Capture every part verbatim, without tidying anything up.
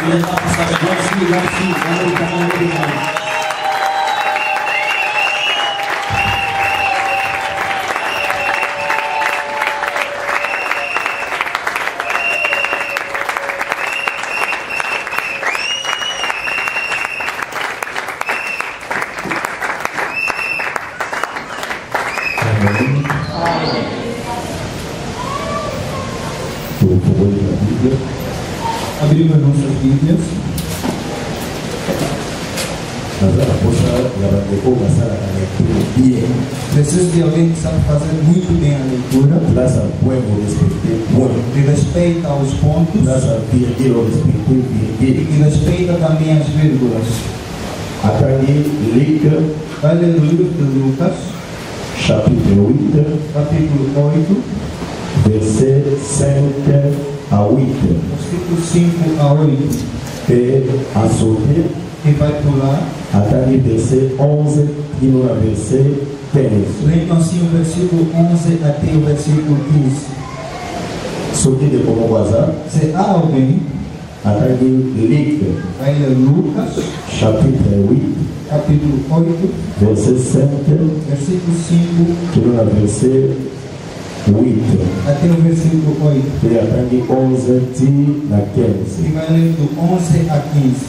Abrimos nossas Bíblias. Preciso de alguém que sabe fazer muito bem a leitura. Que respeita os pontos. E que respeita também as vírgulas. Vai ler o livro de Lucas, capítulo oito, capítulo oito, versículo cinco a oito. versículo cinco a oito. E a sorte, E vai pular. até o versículo onze e no versículo quinze. Leia assim o versículo onze até o versículo quinze. Sorte de como bazar, Se há alguém, até o Lucas, vai ler Lucas, capítulo oito, capítulo oito, versículo cinco, versículo cinco que no versículo oito. até o versículo oito. E até o onze na E quinze. vai ler do onze a quinze.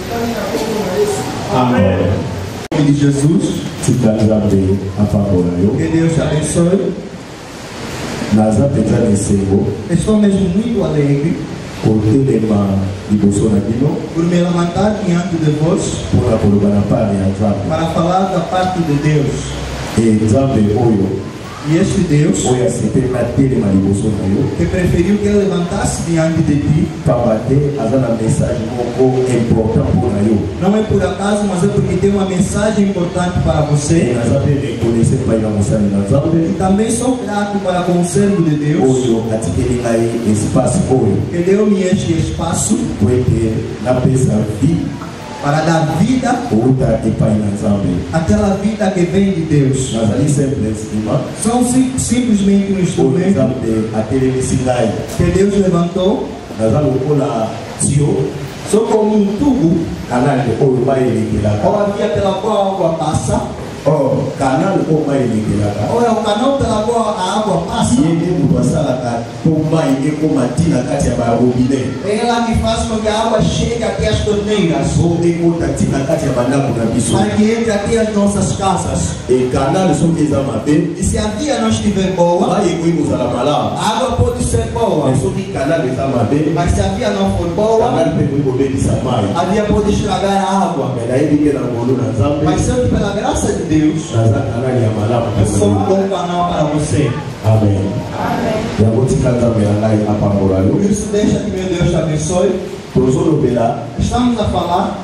Amém. Em nome de Jesus, Se candidato a favor, eu. que Deus te abençoe. Nós apesar Estou mesmo muito alegre o tema de Bolsonaro por me levantar diante de vós por a colocar parte a Zambia. para falar da parte de Deus. E Zambia oyo E este Deus, oyo aceitar na tema de Bolsonaro que preferiu que eu levantasse diante de ti, para bater a mensagem muito importante para eu. não é por acaso, mas é porque tem uma mensagem importante para E você. nós devemos conhecer para ir mostrar na E Zambia também sou grato para com o servo de Deus, oyo atikeli aí espaço oyo que deu-me este espaço porque na pesa vi para dar vida outra e para na Zambia. àquela vida que vem de Deus. Nós ali sempre estima São sim- simplesmente um o instrumento Zambia aquele ensinai. que Deus levantou, Nós vamos colar tio só como um tubo, canal de ouro vai ligar ou a via pela qual a água passa, oh canal o vai ligar ou é o canal pela qual a água passa. e ele não passa lá com mais e com matina katia ba robine É ela que faz com que a água chegue até as torneiras, so e com tatina katia ba na kuna biso para que entre até as nossas casas. e canal so que za mabe E se a via não estiver boa, vai e com usar mala a água pode ser boa, so que canal za mabe mas se a via não for boa, canal pe ko be di samai a via pode estragar a água. e daí que na bolo na zambe Mas sempre pela graça de Deus, na za canal ya mala eu sou um bom canal para você. amen ya boti kanza me ngai apambora Por yo isso, deixa que meu Deus te abençoe. tozolo bela Estamos a falar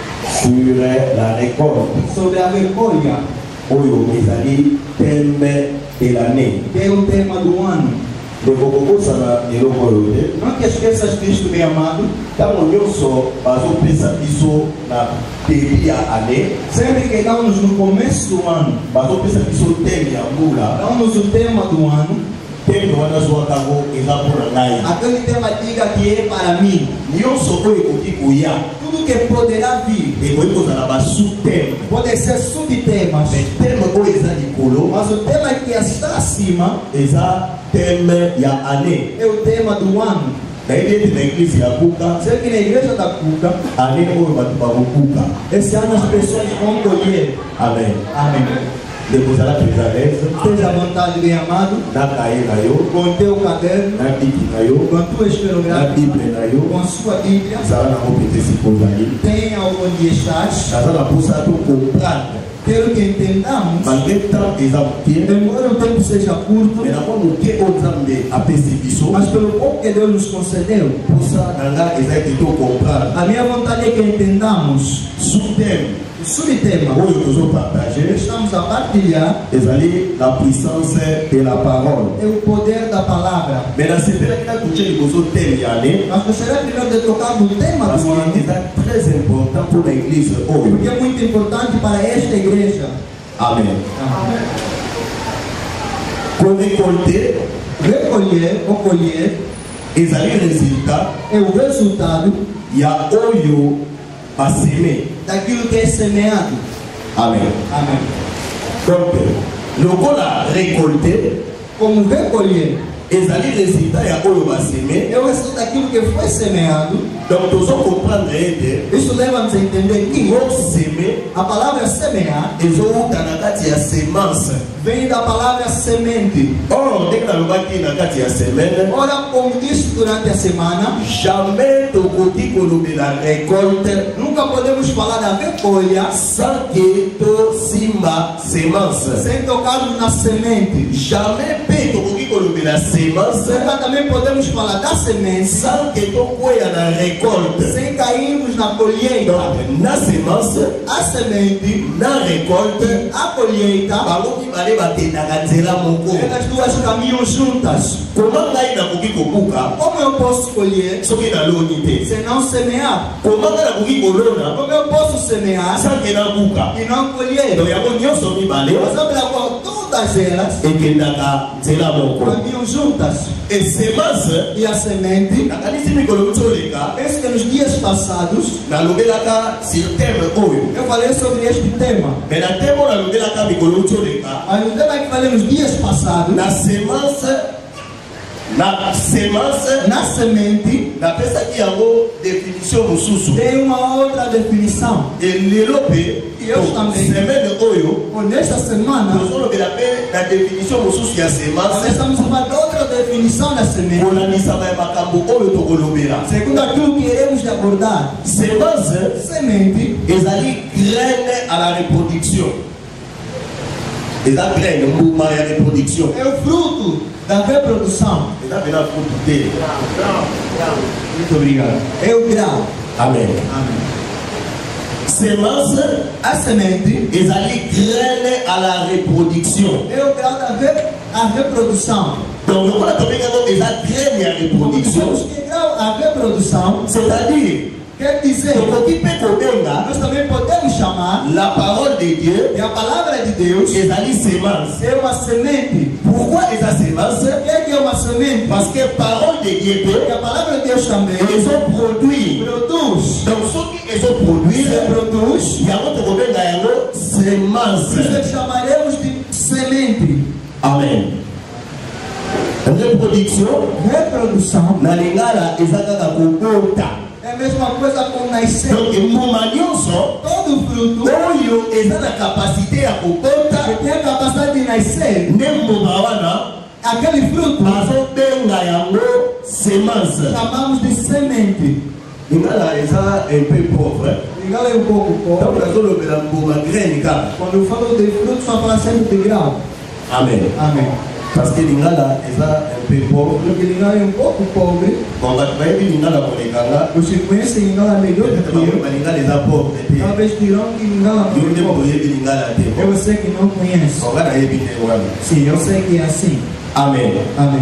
sur la récolte sobre a vergonha, oyo ezali thème de l'année que é o tema do ano. ekokokosana eloko oyo te Não te esqueças disto, meu amado. ntango nyonso bazopesa biso na début ya année Sempre que damos no começo do ano, bazopesa biso thème ya mbula damos o tema do ano, thème wana zwaka yango eza mpona ngai aquele tema diga que é para mim. nyonso oyo ekoki koya Tudo que poderá vir ekoki kozala basous-thème pode ser subtemas, mais thème oyo eza likolo mas o tema que está acima eza thème ya année é o tema do ano. nayebi ete na eglise ya kuka Sei que na igreja da Cuca, année oyo bato bakokuka esse ano as pessoas vão colher. amen Amém. nde kozala mpenza lese Esteja à vontade, bem amado, na kaye na yo com teu caderno, na biki na yo com a tua na esferográfica, bible na yo com a sua Bíblia. ezala nango mpenza esika ozali Tenha onde estás. naza na mposa to comprendre Quero que entendamos, malgré temps eza moke embora o tempo seja curto, me nango moke oyo nzambe apesi biso mas pelo pouco que Deus nos concedeu, mposa na nga eza ete to comprendre a minha vontade é que entendamos sous-thème o subtema. oyo tozopartage Estamos a partilhar ezali la puissance de la parole é o poder da palavra. me nasepelaki nakutie liboso thème ya année Mas gostaria primeiro de tocar no tema parce do ano, que eza très important pour la église oyo porque é muito importante para esta igreja. amen korécolte Recolher ou colher ezali résultat é o resultado ya oyo basemé. daquilo que é semeado. Amen. Amém. Donc lokola récolter Como recolher ezali résultat ya oyo basemé. é o resultado daquilo que foi semeado. Donc tozo comprendre ete Isso leva-nos a entender que o semer a palavra semear ezouta na kati ya semence. vem da palavra semente. Or ndenge nalobaki na kati ya semaine, Ora, como disse durante a semana, jamais tokoki kolobela récolte nunca podemos falar da recolha sans que tosimba semence. sem tocarmos na semente. Jamais mpe tokoki kolobela semence Nunca também podemos falar da semente sans que tokweya na récolte. sem cairmos na colheita. Donc na semence, A semente, na récolte, a colheita, bango mibale bakendaka nzela moko. elas duas caminham juntas. Koma ngai nakoki kobuka Como eu posso colher soki naloni te? se não semear? Koma ngai nakoki kolona Como eu posso semear sans ke nabuka? e não colher? Donc yango nyonso mibale Nós pela qual todas elas ekendaka nzela moko. caminham juntas. Et semence E a semente, nakanisi mikolo miti oleka penso que nos dias passados nalobelaka sur thème oyo, eu falei sobre este tema. mais na thème oyo nalobelaka mikolo miti oleka Mas o tema que falei nos dias passados, na semence na semence na semente, napesaki yango définition mosusu. tem uma outra definição. elelo mpe Eu também. semaine oyo Por nesta semana, tozolobela mpe na définition mosusu ya nós semence estamos a falar de outra definição da semente. kolanisama ya makambo oyo tokolobela. Segundo aquilo que iremos abordar, Semence semente ezali graine à la reproduction. Eza graine mbuma ya reproduction. é o fruto da reprodução. Eza pena fruto te. Muito obrigado. É o grau. Amen. Amém. Semence A semente ezali graine à la reproduction. é o grau da re, a reprodução. Donc lokola tobengaka eza graine ya reproduction, Temos que grau a reprodução c'est-à-dire quer dizer, tokoki mpe kobenga nós também podemos chamar la parole de Dieu que a palavra de Deus ezali semence. é uma semente. Pourquoi eza semence? O que é uma semente? Parce que parole de Dieu Porque mpe a palavra de Deus também ezoproduire. produz. Donc soki ezoproduire Se produz, yango tokobenga yango isso semence. é que chamaremos de semente. Amen. Reproduction Reprodução na lingala eza kaka kobota. é a mesma coisa com nascer. Donc mbuma nyonso Todo fruto oyo eza na kapasité ya que kobota tem a capacidade de nascer, nde mbuma wana aquele fruto bazobenga yango semence. chamamos de semente. lingala eza un peu pauvre. Legal é um pouco ntango pobre. nazolobela mbuma graine kaka. Quando eu falo de fruto, só fala sempre de grau. Amen. Amém. Parce que lingala eza un peu pauvre. Porque legal é um pouco pobre. Bon bato bayebi lingala kolekanga Os que conhecem lingala melhor do peut-être que eu, bakoyeba lingala eza pauvre te. talvez dirão que lingala yo não nde é pobre. boyebi lingala te. Eu sei que não conhece. onga nayebi te wana. Sim, eu sei que é assim. Amen. Amém.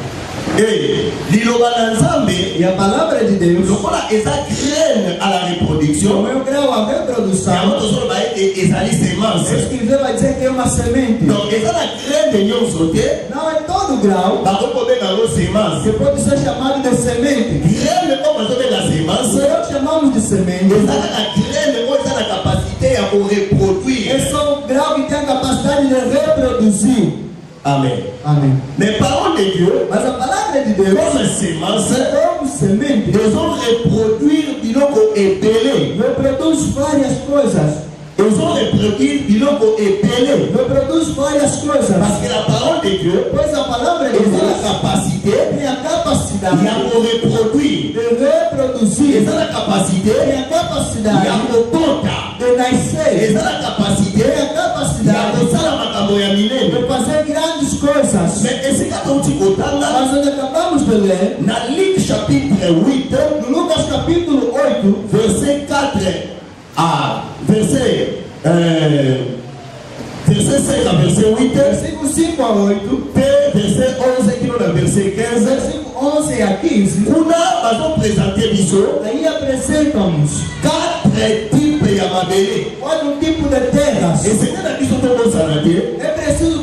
Et liloba na nzambe E a palavra de Deus, lokola eza graine à la reproduction, como é o grau a yango reprodução, tozoloba ete ezali semence. escrever vai dizer que é uma semente. Donc eza na graine nyonso te Não é todo grau bakoki kobenga yango semence. que pode ser chamado de semente. Graine oyo bazobenga semence Nós chamamos de semente. eza kaka graine oyo eza na capacité ya koreproduire. É só um grau que tem a capacidade de reproduzir. Amen. Amém. Mais parole de Dieu, Mas a palavra de Deus, comme semence, como semente, ezoo reproduire biloko ebele. reproduz várias coisas. ezoo reproduire biloko ebele. Reproduz várias coisas. Parce que la parole de Dieu Pois a palavra de eza na Deus capacité tem a capacidade ya koreproduire. de reproduzir, eza na capacité tem a capacidade ya kobota. de nascer, eza na capacité tem a ya capacidade kosala makambo ya minene. de fazer grandes coisas. Mais esika touti kotanga Mas nós acabamos de ler na Luc chapitre huit no Lucas capítulo oito, verset quatre à verset euh, verset cinq à verset huit versículo cinco a oito, pe verset onze kino na verset quinze versículo onze a quinze. kuna bazopresente biso Aí apresentamos quatre types ya mabele. olha um tipo de terras. esenge na biso tobosana te É preciso que não nos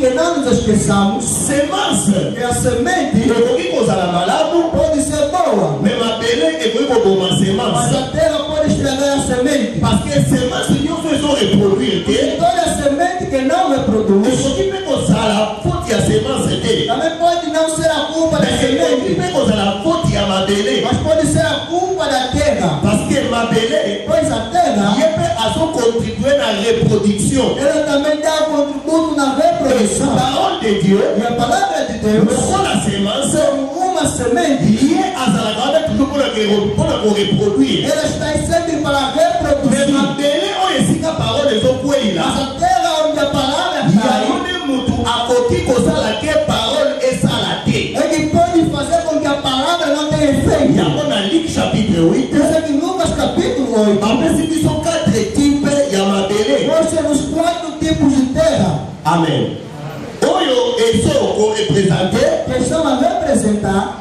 nós esqueçamos semence que a semente ekoki kozala malamu pode ser boa, mais mabele ekoki koboma mas semence a terra pode estragar a semente. parce que semence nyonso ezoreproduire te Toda semente que não reproduz ekoki mpe kozala faute ya semence te também pode não ser a culpa da mais ekoki semente, mpe kozala faute ya mabele mas pode ser a culpa da terra, parce que mabele pois a terra ye mpe azocontribue na reproduction ela também dá um contributo na reprodução. parole de Dieu E a palavra de Deus, lokola semence como uma semente, ye azalaka wana toujours mpona koreproduire ela está aí sempre para mais reproduzir. mabele oyo esika parole ezokweyila Mas a terra onde a palavra está, yango nde motu akoki kozala ke parole esala te é que pode fazer com que a palavra não tenha efeito. yango na Luc chapitre huit Isso é que em Lucas capítulo oito, bapesi biso quatre type ya mabele mostra os quatro tipos de terra amen oyo ezokorepresente que estão a representar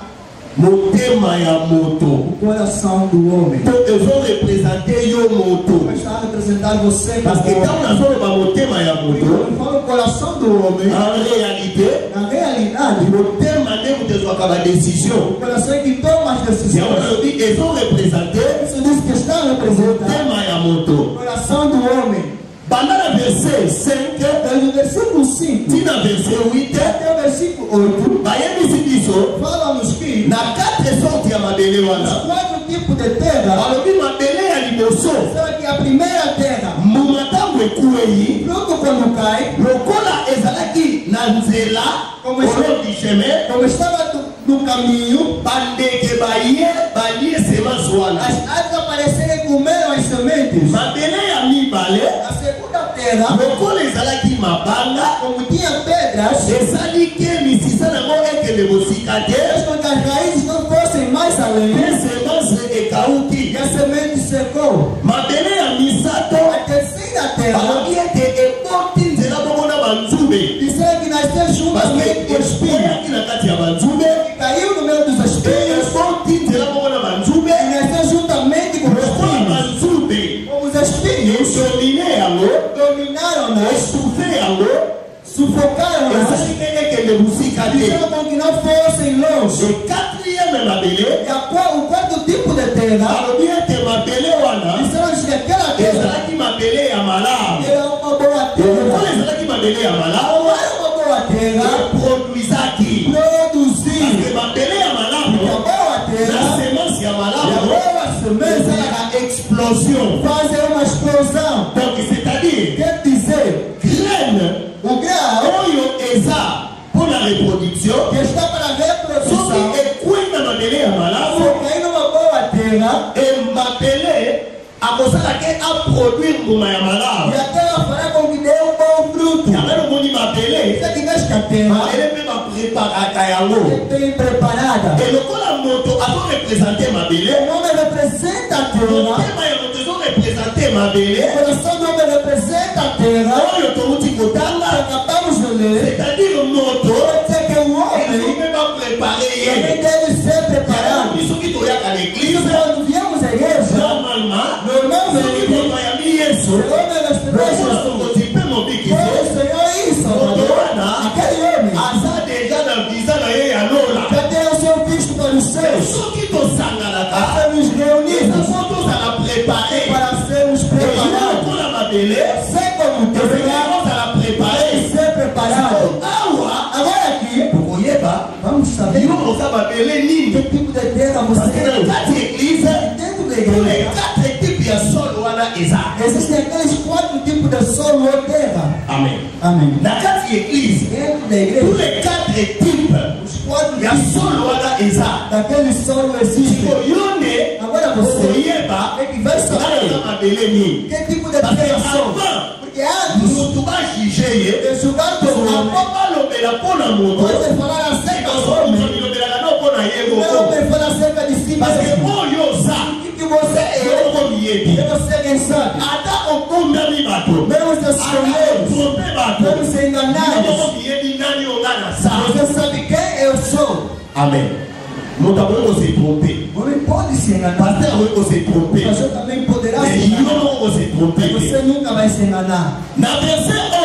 motema ya moto o coração do homem. to ezorepresente yo moto Está a representar você parce que como ntango homem. nazoloba motema ya moto Quando fala o coração do homem, en réalité na realidade, motema nde moto ezwaka badécision o coração é que toma as yango decisões. nalobi ezorepresente Isso diz que está a representar motema ya moto o coração do homem. banda na verset cinq Do versículo cinco tina verset huit até o versículo oito, bayebisi biso fala-nos que na quatre sorte ya mabele os wana quatro tipos de terra, balobi mabele ya liboso será que a primeira terra, mbuma ntango ekwei fruto quando cai, lokola ezalaki na nzela Como olo du chemin como estava do- no caminho, bandeke baye balie semence wana as aves apareceram e comeram as sementes. mabele ya mibale A segunda terra, lokola ezalaki mabanga como tinha pedras, ezali ke misisa nango ekende mosika te fez com que as raízes não fossem mais além, pe semence ekauki e a semente secou. mabele ya misato A terceira terra, balobi ete eboti nzela bongo na banzube disseram que nasceu juntamente com o espinho, ekweyaki na kati ya banzube que caiu no meio dos pe espinhos, eboti nzela bongo na banzube e nasceu juntamente com os lokola espinhos. banzube Como os espinhos edomine yango dominaram-nas, esufe yango sufocaram-nas, ezali ke ekende mosika te fizeram com que não fossem longe. le quatrième mabele E a qua- o quarto tipo de terra, balobi ete mabele wana disseram que aquela terra ezalaki mabele ya malamu era uma boa lokola terra. ezalaki mabele ya malamu Não era uma boa terra, eproduisaki produzir. parce mabele ya E a malamu boa na terra, semence ya e a malamu boa semente, ezalaka explosion fazem uma explosão. donc c'est-à-dire Quer dizer, graine o grau oyo eza mpo na reproduction que está para a reprodução, soki ekwei na mabele ya malamu se cair numa boa terra, emabele akosala ke aproduire mbuma ya e malamu a terra fará com que dê um bom fruto. yango nomoni mabele Isso é que nesta terra mabele mpe bapreparaka yango é bem preparada. elokola moto azorepresente mabele O nome representa a terra, motema ya moto ezorepresente mabele o coração do homem representa a terra. oyo touti kotanga Acabamos de ler, c'est-à-dire moto pode ser que o homem ezope baprepare também ye deve ser preparado. yango soki toyaka na E eglize quando viemos à igreja, normalement soki normalmente, moto ayambi yesu o homem das lokola pessoas, sokozi mpe mobiki o te Senhor é isso, moto Salvador. wana Aquele homem aza deja na visa na ye ya lola já tem o seu visto para os seus, soki tosanganaka para nos reunirmos, ezafo tozala prepare para sermos preparados. lokola mabele Ser como ezali terra, kozala prepare ser preparado. awa Agora aqui, tokoyeba vamos saber yo oza mabele que nini tipo de terra parce você que na é. kati ya eglize Dentro da tous les igreja, quatre types ya sol wana eza existem aqueles quatro tipos de solo ou terra. amen Amém. na kati ya eglize Dentro da tous igreja, les quatre types os quatro ya tipos sol wana eza daquele solo existem. yo nde Agora você okoyeba é que vai eza saber mabele nini que tipo de parce que terra são. avant Porque antes moto bajuge ye de julgar todo apo homem, balobela mpo na moto pode falar acerca do homem, bilobelaka no mpo na ye o moko homem fala acerca de si parce que mesmo. oyo oza O que você é, yoko miyebi eu não sei quem sabe. ata okundami bato Mesmo se ata escolhemos, otrompe bato mesmo se yoko enganados, miyebi nani onga na sa você sabe quem eu sou. amen moto akoki kose trompe O homem pode se enganar, paster akoki kose trompe mas eu também poderá se mais enganar. yo moko kose trompe Mas te você nunca vai se enganar. na verset onze No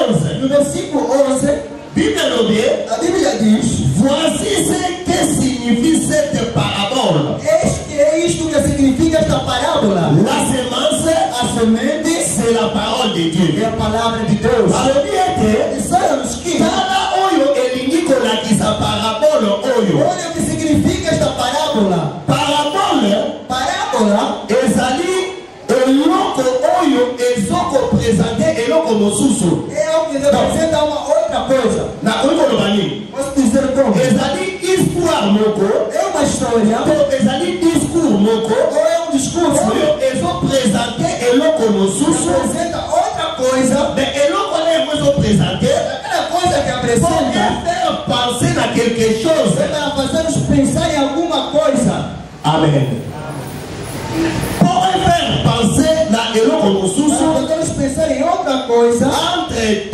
No versículo onze, Bible lobby, a Bíblia diz: voici ce que signifie cette parabole. este é isto que significa esta parábola. La semence, A semente c'est la parole de Dieu. é a palavra de Deus. Balobi ete, Sabemos que tala oyo elingi kolakisa parabole oyo. olha o que significa esta parábola. Parabole Parábola ezali eloko oyo ezokopresente eloko mosusu. é algo que representa uma outra coisa. Nakoki koloba nini? Posso dizer como? Ezali histoire moko É uma história to ezali discours moko ou é um discurso oyo ezopresente eloko mosusu. representa outra coisa. Mais eloko na yango ezopresente Aquela coisa que pour apresenta faire penser na quelque chose. é para fazer-nos pensar em alguma coisa. Amen. Pour faire penser na eloko Para mosusu fazer-nos pensar em outra coisa entre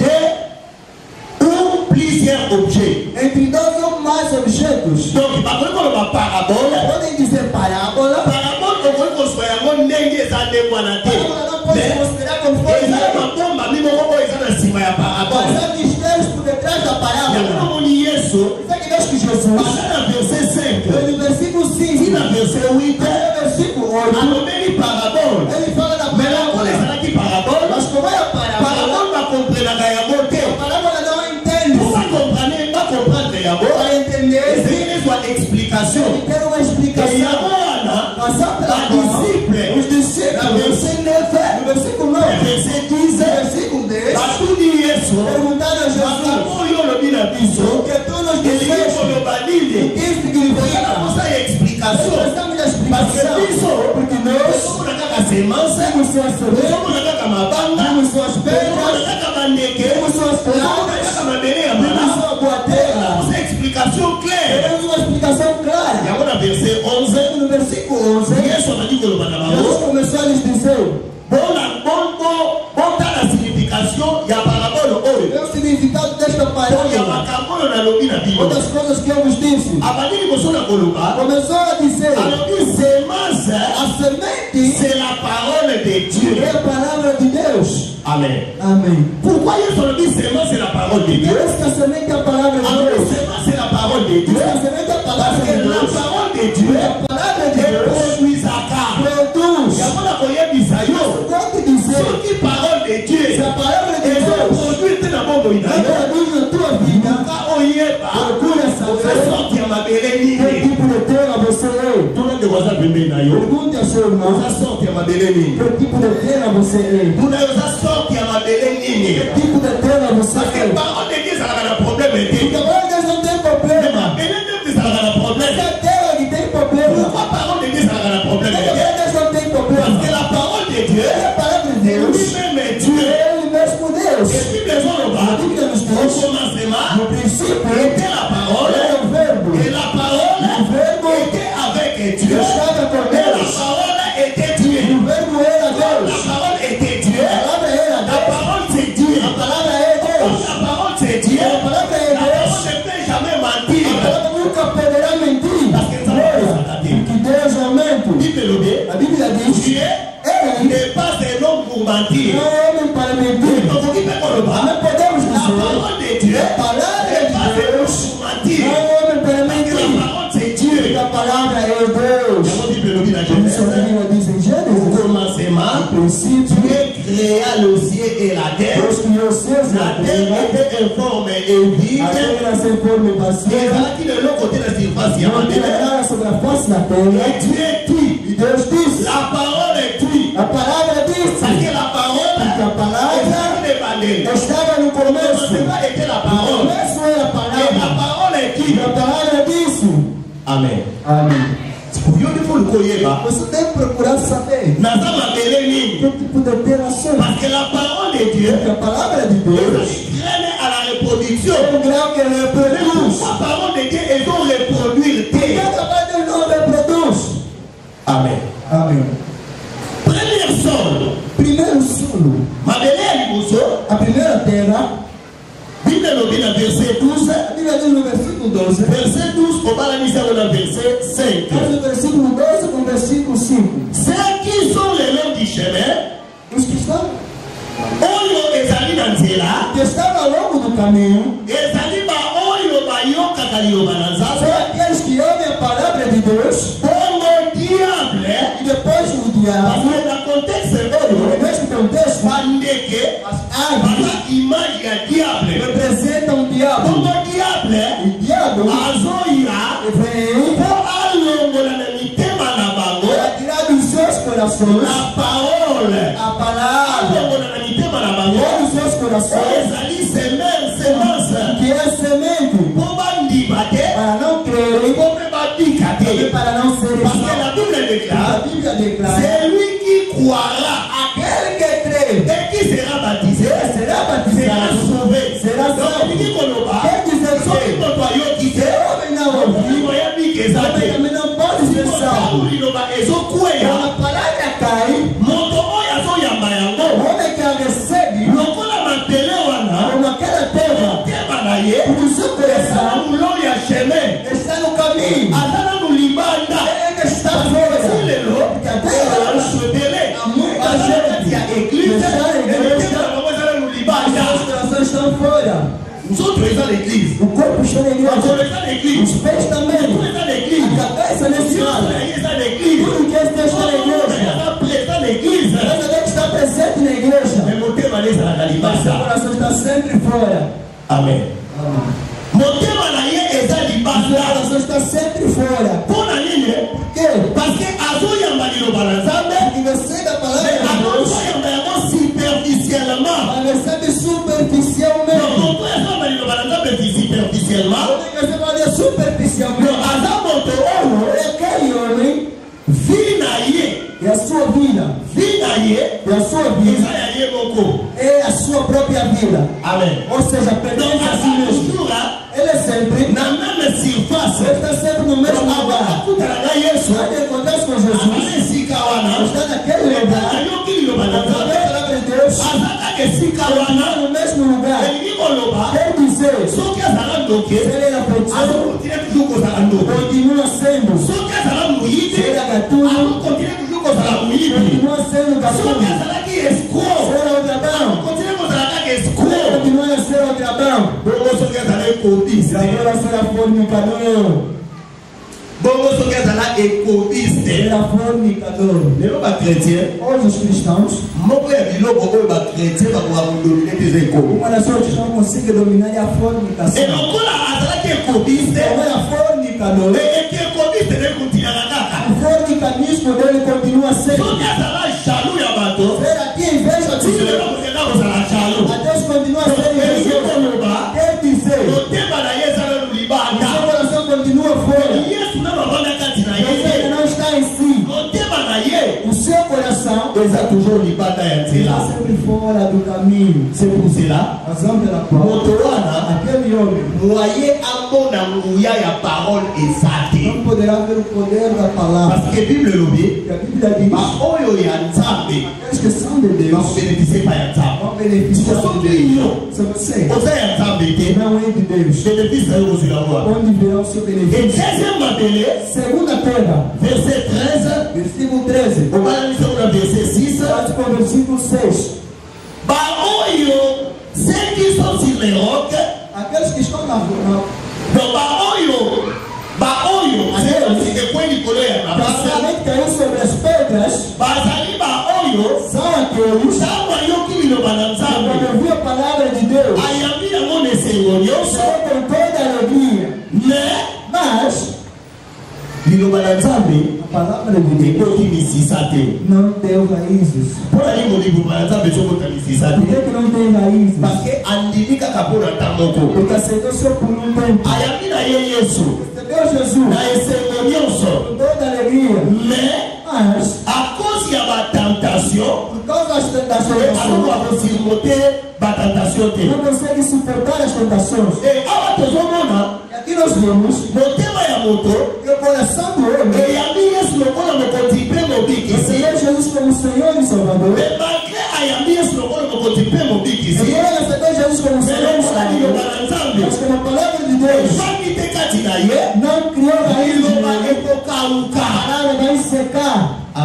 deux ou plusieurs objets. entre dois ou mais objetos. Donc bakoki koloba parabole. Podem dizer parábola. Parabole okoki kozwa yango ndenge eza nde wana te. Parábola não pode se Mais considerar como forma. eza mabomba mimoko oyo eza na nsima ya parabole. Mas há mistérios por detrás da Yango parábola. namoni Yesu Sabe que Deus que Jesus, aza na verset cinq no versículo ti cinco, na verset huit até o versículo oito, alobeli parabole. ele fala da Mais nakolo parábola. ezalaki parabole. Mas como é a parábola? Parabole bakomprenaka yango te. A parábola não Po entende. bakomprane bakomprendre yango Para entender, ezali ezwa explication. ele quer uma E explicação. yango wana Passar pela badisciple os na discípulos, verset neuf no versículo na nove, verset dix no versículo dez, batuni Yesu perguntaram a makambo Jesus oyo olobi na biso o que tu nos elingi disseste, koloba o nini que significa? nakosa ya explication. Precisamos da Parce que explicação, biso porque nós tozomona kaka semence, temos suas sementes, tozomona kaka mabanga, temos suas tozomona pedras, kaka bandeke, temos suas tozomona plantas, kaka mabele ya temos malamu. sua boa terra. Nakosa explication claire. Temos uma explicação clara. yango na verset onze No versículo onze, Yesu azali koloba na Jesus bango começou a lhes dizer bona bongo botala signification ya parabole oyo o significado desta to ya parábola. makambo oyo nalobi na bino. Uma das coisas que eu vos disse. abandi liboso na koloba Começou a dizer: alobi semence a semente c'est la parole de Dieu. é a palavra de Deus. Amen. Amém. Pourquoi Yesu alobi semence c'est la parole de Dieu? Deus que a semente é a palavra de alobi Deus. semence c'est la parole de Dieu. A semente é a Parce palavra que de la Deus. parole de Dieu A palavra de Deus eproduisaka produz. yango na koyebisa yo Pode dizer: soki parole de Dieu se a palavra de Deus ezoproduire te na bomoi na não yo produz na tua vida, ka oyeba procura saber ozasorti ya mabele que nini. tipo de terra você é. tuna ndeko aza pembeni na yo Pergunte ao seu irmão oza sorti ya mabele nini. que tipo de terra você é. tuna yo oza sorti ya mabele nini. Que tipo de terra você parce que é. parole de Dieu ezalaka na problème te. Porque a palavra de Deus não tem problema. mabele nde ezalaka na problème. Essa terra que tem problema. pourquoi parole de Dieu ezalaka na Porque problème a te? palavra de Deus não tem parce problema. que la parole de Dieu É a palavra de Deus. lui-même est Dieu. Ele mesmo Deus. et Bible ezoloba A Bíblia nos au diz: commencement no princípio était la parole era o verbo. et la parole O verbo était avec Dieu estava com et la Deus. parole était Dieu. O verbo era La Deus. parole était Dieu. A palavra era La Deus. parole c'est Dieu. A palavra é Quand Deus. la parole c'est Dieu, A palavra é la parole Deus. ne peut jamais A mentir. palavra nunca poderá mentir. Parce que ça va pas Que Deus não mente. Bible le dit. A Bíblia diz: Dieu Ele n'est pas un homme pour mentir. não é homem para mentir. Donc vous dites qu'on le Não bat. podemos La dizer: parole de Dieu a palavra n'est de pas un Deus homme pour mentir. não é homem para Parce que la mentir. parole c'est Dieu. A palavra é Deus. La Bible le dit dans Por isso a Genèse. Bíblia diz em Au Gênesis: commencement, no princípio, Dieu créa le ciel et la terre. Deus criou os céus e La a terre terra. était informe et A vide. terra era sem forma e Et vazia. voilà qu'il est l'autre côté de la surface. Il y a Não un tinha délai. nada sobre a face da Et terra. Dieu dit, E Deus disse: la parole est dit. a palavra disse. Parce que la parole Porque a palavra est bandée. estava no começo. Comment était la O parole? começo era a Et la palavra. parole est qui? E a palavra disse. Amen. Amém. Yo il faut le koyeba. Você tem que procurar saber Naza mabele nini? que tipo de terra são. Parce que la parole de Dieu Porque a palavra de Deus traîne à la reproduction. é um grau que reproduz. La parole de Dieu est donc reproduire E terre. a palavra de Deus não reproduz. Amen. Amém. Première sol. Primeiro solo. Mabele ya liboso. A primeira terra. Bible lobi na verset douze. A Bíblia diz no versículo doze. Verset douze, obalanisa na verset cinq. Faz o versículo doze com o versículo cinco. Ceux qui sont les longs du chemin, Os que estão oyo ezali na nzela que estavam ao longo do caminho, ezali baoyo bayokaka liloba na são Nzambe aqueles que ouvem a palavra de Deus bongo diable e depois o diabo, parce na contexte oyo no mesmo contexto, bandeke as aves baza image ya diable representam o diabo. bongo diable O diabo azoya vem mpo alongola na mitema na bango para tirar dos seus corações la parole a palavra alongola na mitema na bango dos seus corações, ezali semence semence que é semente, mpo bandima te para não crerem mpo mpe babika e te para não serem parce que salvos. la Bible A déclare Bíblia declara: c'est lui qui croira aquele que crê et qui sera baptisé será sera batizado, sauvé. será Donc salvo. elingi koloba Quer dizer soki que moto ayoki te homem não ouviu, oyebi ke eza homem te também não pode ser ntango salvo. liloba Quando ezokweya a palavra cai, moto oyo azoyamba o yango homem que a recebe, lokola mabele wana como aquela terra, motema na ye o seu eza coração na mololo ya chemin está no caminho, aza nanu libanda ele está fora. si lelo Porque a terra bato ebele há muita baza na kati ya gente eglize que está na igreja, emitema na bango eza nanu libanda os corações estão fora. nzoto eza na eglize O corpo está na makolo igreja, eza na eglize os pés também, tudo eza na eglize a cabeça nesse nyonso lado. na ye eza na eglize Tudo que esse Deus está na igreja, eza pre eza na eglize essa Deus está presente na igreja, me motema na ezalaka mas o libanda coração está sempre fora. amen motema na ye eza O libanda coração está sempre fora. mpo na nini Por quê? parce que azoyamba liloba na nzambe Porque recebe a palavra mais de Deus, azoyamba yango superficiellement mas recebe superficialmente. moto azamba liloba na nzambe superficiellement Quando recebe ali superficialmente, no aza moto oyo é aquele homem vi na ye e a sua vida, vi na ye e a sua eza vida ya ye moko é a sua própria vida. amen Ou seja, donc pertence a si aza mesmo. toujours Ele é sempre, na même surface ele está sempre no mesmo lugar. akutana na yesu Quando ele acontece com Jesus, aza esika wana está naquele lugar, ayoki liloba na a nzambe palavra de Deus aza kaka esika wana está no mesmo lugar. elingi koloba Quer dizer, se soki azala ndoke ele era feitiço, azokontine toujours kozala ndoke continua sendo. soki azala moyibi Se era gatuno, azokontine toujours kozala moyibi continua sendo soki gatuno. azalaki escro Se era o dragão, azokontine kozala kaka escro continua a ser o dragão. bongo soki azala ekobiste Agora será fornicador. bongo soki azala ekobiste Será fornicador. lelo bakretien Hoje os cristãos, moko ya biloko oyo bakretien bakoka kodomine te eza ekobo uma das coisas que não consegue dominar é a fornicação. elokola azalaki ekobiste Como é a fornicador, eki ekobiste nde kotinaka kaka o fornicanismo dele continua sendo. soki azala jaloux ya bato Será que inveja de tili lelo Deus? kokenda kozala jaloux A Deus continua sendo elingi invejoso. koloba Quer dizer, motema na ye eza nanu o libanda seu coração continua fora. yesu nano avanda kati na ye Mas ele te não está em si. motema na ye O seu coração eza toujours libanda ya está nzela sempre fora do caminho. c'est pour cela Razão pela qual moto wana aquele homem moye amona nguya ya parole eza te não poderá ver o poder da palavra. parce que bible elobi Porque a Bíblia diz: baoyo ya nzambe aqueles que são de Deus bakobénéficie pa ya nzambe vão beneficiar de soki Deus. yo Se você oza ya nzambe te não é de Deus, bénéfice na yo kozwila mwa onde virá o seu et benefício? deuxième mabele Segunda Pedro, verset treize versículo treze, obalanisi kuna verset six parte com o versículo seis. baoyo ceux qui sont sur les rocs Aqueles que estão na rua, donc baoyo baoyo c'est ekwe likolo ya mabanga praticamente caiu sobre as pedras, bazali baoyo são aqueles ntango ayoki liloba na que nzambe quando ouviu a palavra de Deus, ayambi yango na esengo nyonso só com toda alegria. mais Mas liloba na nzambe a palavra de Deus ekoki misisa te não deu raízes. mpona nini liloba na nzambe ezokota misisa Por que, te que não tem raízes? parce andimi kaka mpona ntan moko Porque aceitou só por um tempo. ayambi na ye yesu Recebeu Jesus na esengo nyonso com toda alegria. mais Mas, à cause ya batentation por causa das tentações, akoka kosurmonte batentation te não consegue suportar as tentações. e awa tozomona E aqui nós vemos motema ya moto que o coração do homem eyambi yesu lokola mokonzi mpe mobikisi recebeu Jesus como Senhor e Salvador. me malgré ayambi yesu lokola mokonzi mpe mobikisi E ele recebeu Jesus como Senhor e elokola liloba Salvador. na nzambe Mas como a palavra de Deus efandi te kati na ye não criou raízes, liloba a ekokauka palavra vai secar. amen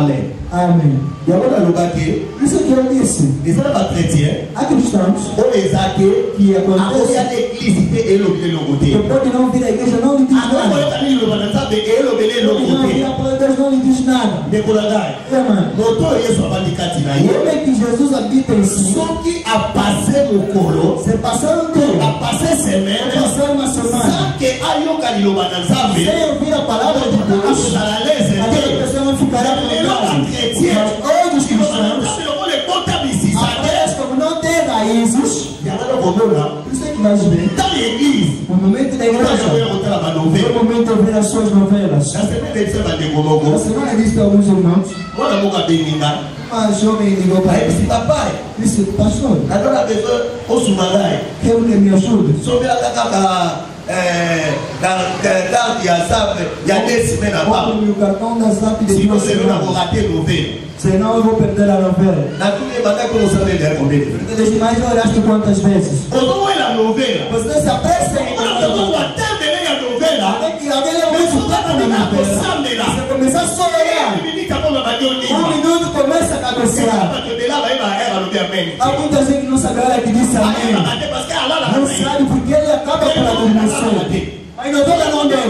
Amém. Il y a un local qui Isso que eu disse. ils sont pas chrétiens. Há cristãos On les a que que à cause acontecem de l'église et le côté. que podem não vir à igreja, não lhe diz Agora nada. eu também lo banana et le côté le Podem não vir côté. à palavra de Deus, não lhe diz nada. De Kolagai. É, mano. Moto Yesu abandikati na E ye. ele é que Jesus habita em si. Soki a passé mon colo, Se passar um dia, a passé semaine, passar uma semana, sans que ayoka liloba na Nzambe, sem ouvir a palavra de Deus, à l'aise aquela pessoa não ficará com nada. chrétien. Mas hoje os cristãos Aparece como não tem raízes, por isso é que vais ver dans l'église. o momento da igreja, é o momento de ver as suas novelas. La semaine dernière, Na bandeko semana disse para alguns irmãos, mwana moko abenginga uma jovem ligou para ele ayebisi papa e disse: pastor, natona besoin osuma ngai quero que me ajude. sobelaka kaka carte ya sable ya deux semaines apa Compre-me o cartão da Zap de duas sikoselo na semanas, korate nouvelle senão eu vou perder a novela. natuni ebandaki kosala elere combien de fois Ele disse: mas oraste quantas vezes? ozowela novela Você se apressa em ona tokoko atembele ya novela até que alguém lhe muito tempo na novela. Você começa a sonhar. minita moko badi Um ondima minuto começa a cabecear. bato ebela bayeba era lobi ameni Há muita gente que não sabe a hora que disse amém. ayebaka te parce que alala Não sabe porque ele acaba por adormecer. Mas novela não deve.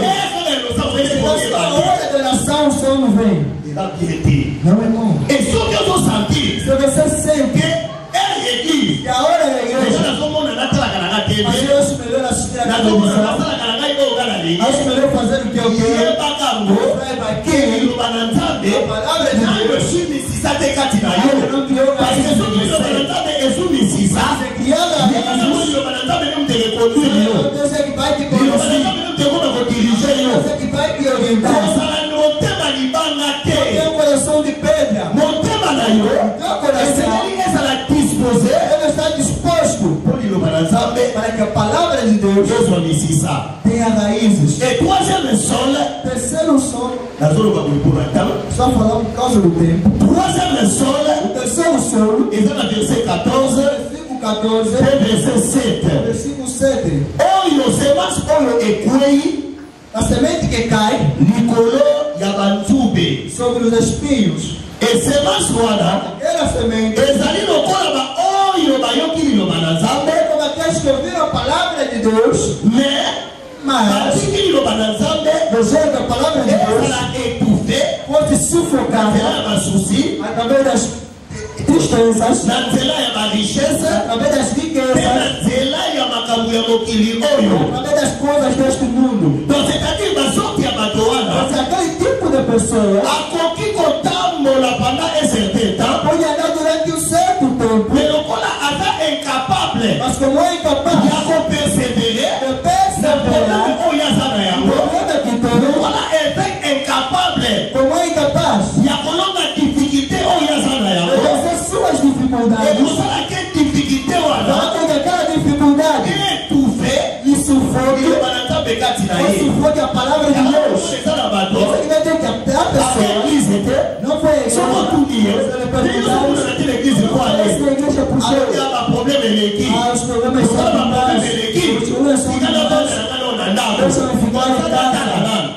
A hora da nação o sono vem. eza bien te Não é bom. et soki ozosentir Se você sente que ere église que a hora da eza igreja, nazomona natalaka na nga mas tv eu acho melhor assistir a nazomona televisão. nasalaka na ngai oyo kaka leli Acho melhor fazer o que eu quero. yebaka yango Saiba que liloba na nzambe a palavra de nano Deus esumisisa te kati na yo não criou parce que raízes soki em liloba na você. nzambe esumisisa É criada yebaka yango raízes. liloba na nzambe ne muteke conduire yo Deus é que vai te liloba na conduzir. nzambe ne mutekoma kodirige yo Deus é que vai te orientar. kozala motema libanga te Tem um coração de pedra. motema na yo Teu coração esengeli ezala dispose deve estar disposto mpo liloba na nzambe para que a palavra de Deus ezwa misisa tenha raízes. et troisième sol Terceiro som, nazoloba boye mpona ntango só falar por causa do tempo. troisième sol O terceiro som, eza na verset quatorze versículo quatorze, pe verset sept versículo sete. oyo semence oyo ekwei A semente que cai likolo ya banzube sobre os espinhos, e semence wana aquela semente ezali lokola baoyo bayoki liloba na nzambe é como aqueles que ouviram a palavra de Deus, mais mas batiki liloba na nzambe desejo que a palavra de Deus ezala étouffe fosse na sufocada nzela ya basusi através das tristezas, na nzela ya barichesse através das mpe riquezas, na nzela ya makambo ya mokili oyo através das coisas deste mundo. donc c'est-à-dire basorti ya bato wana Mas aquele tipo de pessoa akoki kotambola pendant un certain temps pode andar durante um certo tempo, mais lokola aza incapable mas como é incapaz ya kopersévérer de na perseverar, problème oyo aza na o yango problema que tem, lokola eza incapable como é incapaz ya kolonga difficulté oyo aza na de yango vencer suas dificuldades, ekosala ke difficulté wana para que aquela dificuldade étouffe lhe sufoque, liloba na nzambe kati na ou ye sufoque a palavra de yango Deus. eza na bato Isso que vai ter que a aka pessoa église te não foi a soko igreja, tuni ye você vai perguntar, eyokomona te l'église po ale essa igreja por quê? alobi ya baproblème eleki Ah, os problemas são osala baproblème demais, eleki os problemas são ikana demais. bondela kano na ndako Deixa eu ficar em konsala casa. tala nanu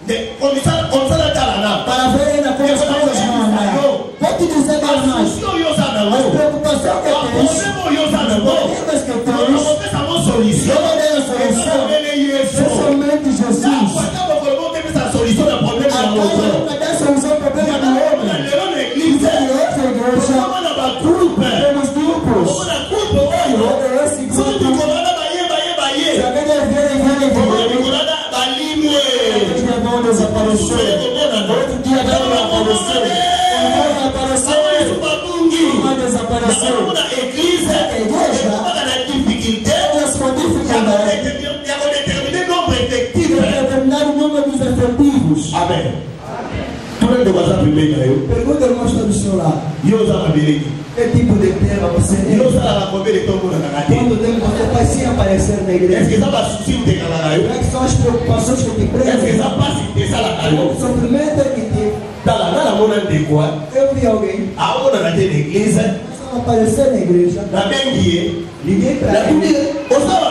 konsala tala nanu Para ver ainda como as coisas vão andar. Vou te dizer mais mais. asusi oyo oza As nango preocupações que tens, baproblème oyo oza nango problemas que tens, okopesamo solution eu vou dar a solução. ezalobele É yesu somente Jesus. akwata bokolo botepesa solution na problème A ya casa moko nunca dá solução ao problema do na homem. lelo na église E outra igreja, omona bagroupe temos grupos. omona groupe oyo Olha esse soki grupo. kolanda bayeba ye Se alguém deve ver, vem ver. kolanda balimwe Outros dias vão desaparecer. Outro dia vão aparecer. Um vai aparecer. Um vai desaparecer. omona église A igreja, omaka na difficulté elas com dificuldade ya kodetermine nombre effectif de determinar o número dos efetivos. amen tuna ndeko aza pembeni na yo Pergunta ao irmão que está do seu lado. yo oza mabeleki Que tipo de terra você yo é? osalaka kobele tomonaka te Quanto tempo você vai sim aparecer na est-ce que igreja? eza basusi otekaka na yo Como é que são as preocupações que te est-ce que prendem? eza pasi esalaka yo O sofrimento é que te... tala nga namona ndeko Eu vi alguém, aomonaka te na église não aparecer na igreja, nabengi ye liguei para nakundi ele, oza wapi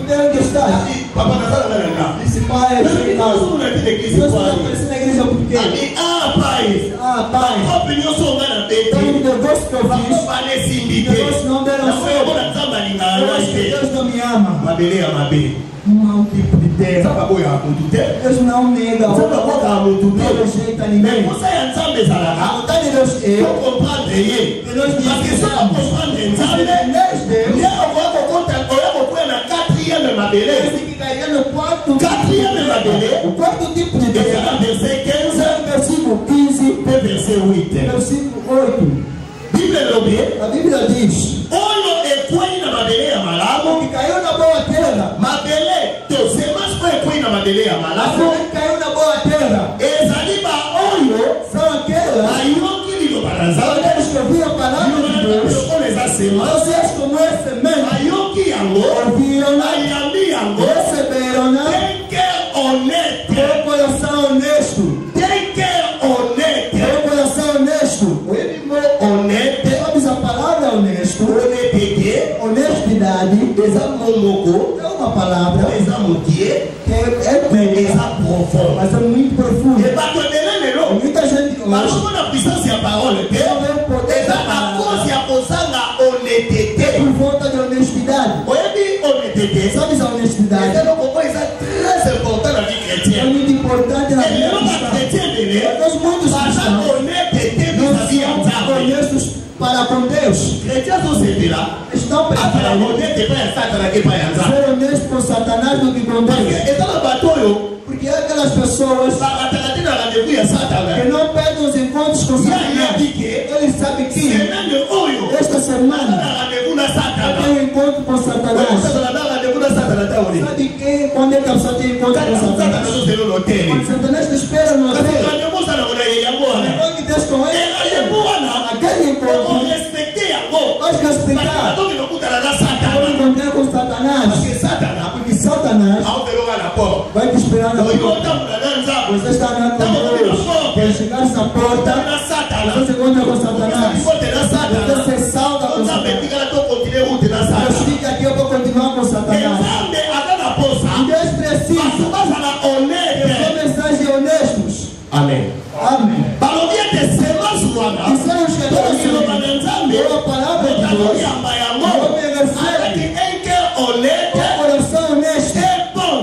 Perguntei onde estás. Papa nazala na na. Disse, pai, eu cheguei em casa. Nós na igreja Deus kwa. está aparecendo na igreja por quê? Ami ah pai. Ah, pai. Opinião só ngana Então, o bete. negócio que eu fiz, Papa nesse o mbite. negócio não deram Na foi certo. bona tsamba Eu lingana acho que ite. Deus não me ama. Mabele ya mabe. Não é um tipo de terra. Sapa boya mutu te. Deus não nega ou Sapa boka mutu não te. rejeita Mais ninguém. pour ça ya nzambe A zalaka. vontade de Deus é Faut comprendre ye. que nós Parce que ça va comprendre nzambe. entendemos Deus. Leo wako konta oya kokuya na quatrième mabele. Esse que cairia no quarto, Quatrième mabele. o quarto tipo de Eza terra. na verset quinze Versículo quinze, pe verset huit. versículo oito. Bible elobi A Bíblia diz oyo ekwei na mabele ya malamu. que caiu na boa terra. Mabele to semence oyo ekwei na mabele ya A malamu. semente caiu na boa terra. Ezali ba oyo São aquelas ayoki liloba na nzambe. aqueles que ouviram a palavra de Deus. Oyo eza semence. Vocês como é semente, Ayoki yango. ouviram, Ayambi yango. receberam, Tem cœur honnête. tem um coração honesto. Tem cœur honnête. Tem um coração honesto. Oyebi mo honnête. Sabes a palavra honesto? Honnêteté. Honestidade Eza momoko. é uma palavra Eza mokie. que é Mais pequena, eza profond. mas é muito E profunda. bato ebele lelo. Muita gente hoje bazomona puissance ya parole te. não vê o poder Eza da na palavra cause ya kozanga honnêteté. por falta de honestidade. Oyebi honnêteté. Sabes a honestidade? Eza eloko oyo eza très important na vie É chrétienne. muito importante na vida Elelo cristã. bakretien ebele Nós muitos baza cristãos honnêteté não vis-à-vis ya são nzambe. honestos para com Deus. Chrétien tozepela Estão azala preparados honnête epai ya satana ke epai ya nzambe. ser honestos com Satanás do que com Parce Deus. que eza na bato oyo Porque há aquelas pessoas bakataka te na rendez-vous ya que satana. não perdem os encontros com Ya Satanás. yebi ke Eles sabem que semaine oyo esta aza semana na rendez-vous na satana. tem um encontro com Satanás. Ozala na rendez-vous na satana ta oni. Sabe que quando é que a pessoa tem encontro com Satana Satanás? tozelo na hotel. Quando Satanás te espera no Kasi hotel, rendez-vous ozala kona ye yango wana. enquanto Deus com E ele, rendez-vous wana aquele encontro, okorespecte yango. nós Kasi respeitar. batoki lokutana na Quando satana. encontrar com Satanás, Parce que satana porque Satanás aoteloka na porte. vai te esperar na Oyo porta. otambola na nzambe. Você está na com Deus, quando chegar nessa porta, Otami na satana. você se encontra com Satanás. Okote na satana. Você se salva com Nzambe Satanás. etikala tokontinue route na Deus satana. fica aqui, eu vou continuar com Satanás. Nzambe aza na posa. Deus precisa Bato bazala de honnête. mensagens honestos. Amen. Amém. balobi ete semence wana E são os que toliloba na nzambe a palavra de Deus, otakoyamba yango avec un cœur honnête com coração honesto et bon.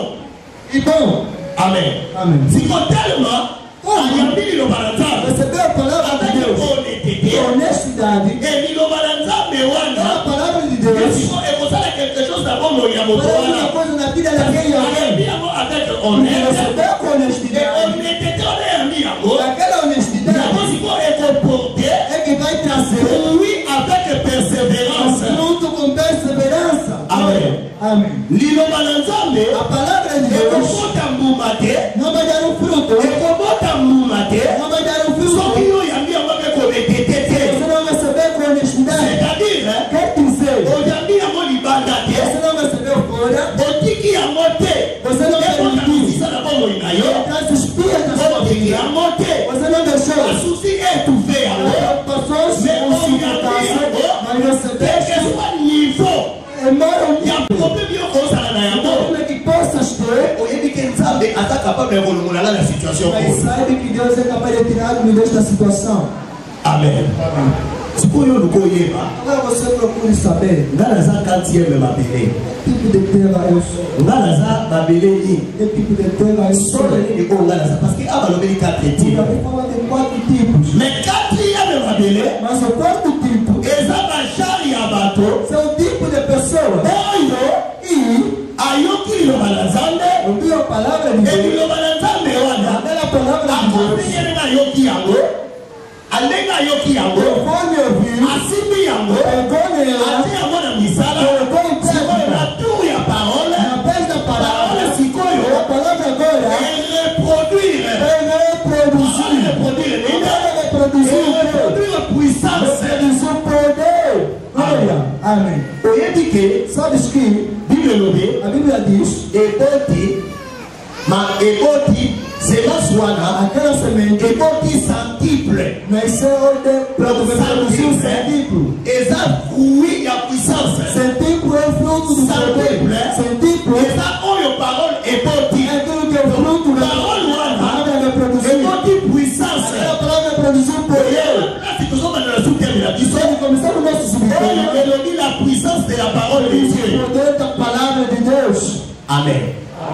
e bom. Amen. Amém. sikotelema ayambi liloba na nzambe Recebeu a palavra de avec Deus honnêteté com honestidade. e liloba na nzambe A wana palavra de Deus esiko ekozala quelque chose na bomoi ya moto faz uma wana coisa na vida daquele ayambi alguém. yango avec E honnête recebeu com et honestidade. honnêteté wana eyambi yango Aquela honestidade yango siko ekoporte é que vai trazer oui avec persévérance. fruto com perseverança. Amém. Amém. Liloba na nzambe A palavra de Deus ekobota mbuma te não vai dar um fruto. ekobota mbuma te Não vai dar um fruto. soki yo oyambi yango mpe kobetete te Você não vai receber com honestidade. c'est-à-dire Quer dizer, oyambi yango libanda te você não recebeu fora. otiki yango te Você não ekota permitiu. misisa na bomoi na yo Traz os pias da sua otiki vida. yango te Você não deixou. basusi etuve yango Passou se consultasse, mas recebeu. ekezwa niveau Embora um ya probleme yo kozala na yango problema que possas ter, oyebi ke nzambe aza capable ya kolongola na situation mas oyo. saiba que Deus é capaz de tirar-me desta situação. Amen. sikoyo oluka oyeba Agora você procure saber nga naza quatrième mabele que tipo de terra eu sou. nga naza mabele nini Que tipo de terra eu sou. solo nini oyo nga naza parce que awa balobeli quatre E type aqui fala de quatro tipos. mais quatrième mabele Mas o quarto tipo eza bashari ya bato são o tipo de pessoa oyo que ayoki liloba na nzambe ouviu a palavra de e Deus. liloba na nzambe wana Aquela palavra de Deus. akondenge ndenge ayoki yango andenge ayoki yango Conforme ouviu, asimbi yango pegou nela, atie yango na misala colocou em sikoyo na prática. tour ya parole Na vez da parole palavra, sikoyo a palavra agora reproduire vai reproduzir. reproduire nini Vai reproduzir o Deus. reproduire puissance Reproduzir o poder. Glória. Amém. oyebi ke Sabes que bible elobi a Bíblia diz eboti ma eboti semence wana aquela semente eboti centuple nasceu de produzir um centíplo. eza fruit ya puissance Centíplo é fruto do poder. Centíplo la Isso puissance. é começar o nosso subterrâneo. Elle dit la puissance de la parole de O Dieu. poder da palavra de Deus. Amen.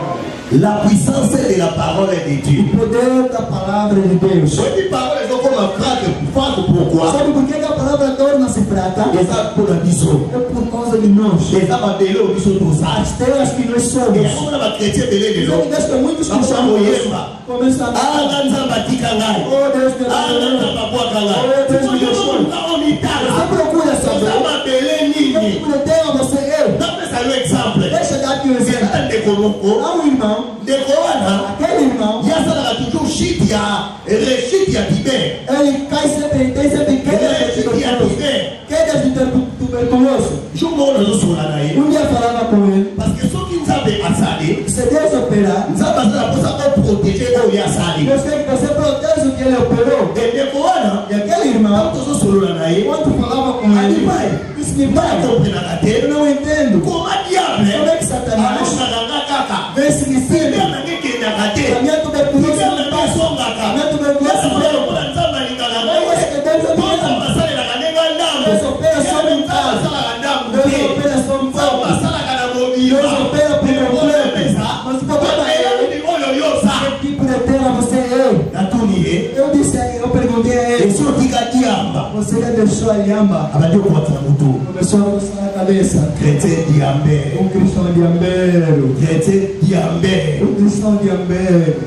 La puissance de la parole de Dieu. O poder da palavra de Deus. Je dis parole, elles ont comme un frappe, frappe pourquoi? Sabe por que que a palavra torna-se fraca? Et ça pour la vision. É por causa de nós. Et ça va belé au vision tout ça. As telas que nós somos. Et comment on va chrétien belé de Sabe l'eau? que tem muitos Vamos cristãos ao que Yemba. começam Ah, a Ganzamba Tikangai. oh Deus me Ah, abençoe. Ganzamba Boakangai. Oh, Deus me Tu abençoe. vois, on y t'a Você procura saber. Ganzamba belé nini. Eu tenho você eu. D'après ça, l'exemple. Deixa eu dar aqui um C'est exemplo. un décolombo. Há um irmão, Décolana. aquele irmão, Il y a ça là, toujours shit, il y a rechit, il y a Tibet. ele cai sempre, ele tem sempre quedas de Rechit, il y a tuberculose. Tibet. Quedas de tuber- tuberculose. Je vous montre là. Um dia falava com ele, Parce que ceux qui nous avaient assalés, se Deus operar, nous avons passé la pour ça pour protéger eux, il y a assalés. Deus quer que você proteja o que ele operou. Et décolana, E aquele irmão, quand on se solo là, quando falava com Ah, ele, de pai. disse que pas pai, compris dans la tête. eu não entendo. Comment diable? Como é que Satanás Alors, ça n'a kaka. vem se C'est ensina? bien maintenant qu'il y a la A tête. minha tuberculose C'est bien não maintenant passa. son kaka. A minha tuberculose Voilà, veio. voilà, ça m'a dit dans la Não é que Deus Tout ça, opera. va ça, il a gagné un dame. Deus opera só Il y a um un caso. ça, la dame. Deus opera só um Ça, va pouco. ça, la gana mobile. Deus opera por Mais completo. problème est ça. Mas o problema Et là, é il dit, oh, yo, yo, ça. que tipo de terra você é. La tournée. Eu disse, a ele, eu perguntei a Et ele, si on dit qu'à Diamba, você já deixou a Yamba? ah bah, Dieu porte la moto. Começou a coçar a cabeça. Chrétien Diambé. Um cristão de Ambeiro. Chrétien Diambé. Um cristão de Ambeiro.